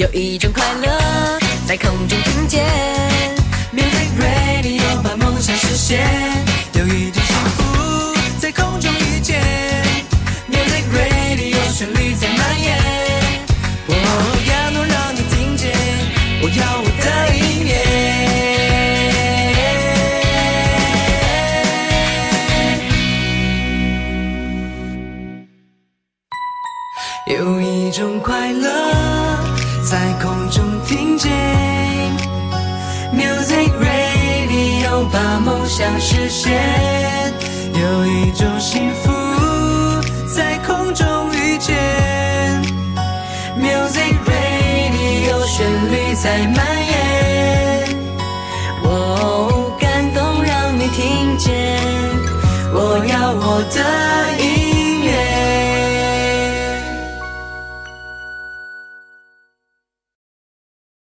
有一种快乐在空中听见 Music Radio 把梦想实现，有一种幸福在空中遇见 Music Radio 旋律在蔓延，我要能让你听见，我要我的音乐。有一种快乐在空中听见 Music Radio 把梦想实现，有一种幸福在空中遇见 Music Radio 旋律在蔓延，我感动让你听见，我要我的